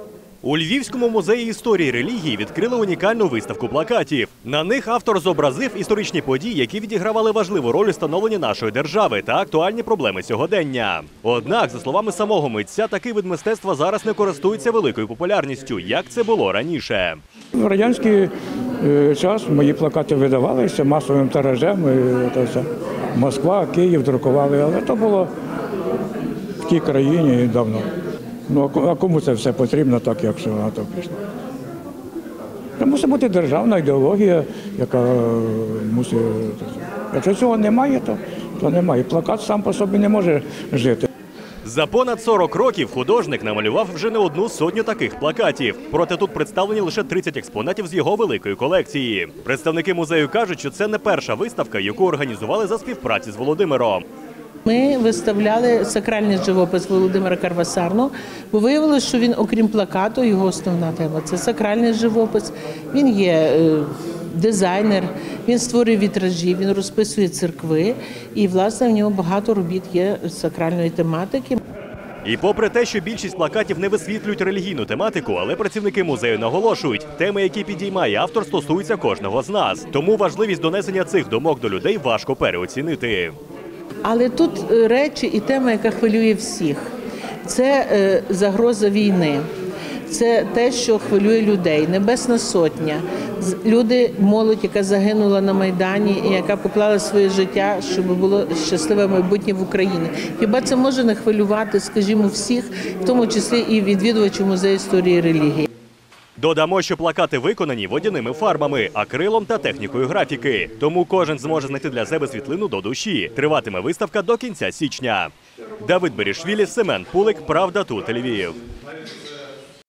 У Львівському музеї історії і релігії відкрили унікальну виставку плакатів. На них автор зобразив історичні події, які відігравали важливу роль у становленні нашої держави та актуальні проблеми сьогодення. Однак, за словами самого митця, такий вид мистецтва зараз не користується великою популярністю, як це було раніше. В радянський час мої плакати видавалися масовим тиражем. Москва, Київ друкували, але то було в тій країні давно. Ну, а кому це все потрібно, так як все на то пішло? Це мусить бути державна ідеологія, яка мусить. Якщо цього немає, то немає. Плакат сам по собі не може жити. За понад 40 років художник намалював вже не одну сотню таких плакатів. Проте тут представлені лише 30 експонатів з його великої колекції. Представники музею кажуть, що це не перша виставка, яку організували за співпраці з Володимиром. Ми виставляли сакральний живопис Володимира Карвасарного, бо виявилося, що він, окрім плакату, його основна тема – це сакральний живопис. Він є дизайнер, він створює вітражі, він розписує церкви і, власне, в нього багато робіт є сакральної тематики. І попри те, що більшість плакатів не висвітлюють релігійну тематику, але працівники музею наголошують, теми, які підіймає автор, стосуються кожного з нас. Тому важливість донесення цих думок до людей важко переоцінити. Але тут речі і тема, яка хвилює всіх. Це загроза війни, це те, що хвилює людей, Небесна Сотня. Люди, молодь, яка загинула на Майдані і яка поклала своє життя, щоб було щасливе майбутнє в Україні. Хіба це може не хвилювати, скажімо, всіх, в тому числі і відвідувачів музею історії і релігії. Додамо, що плакати виконані водяними фарбами, акрилом та технікою графіки. Тому кожен зможе знайти для себе світлину до душі. Триватиме виставка до кінця січня. Давид Берішвілі, Семен Пулик, Правда тут, Львів.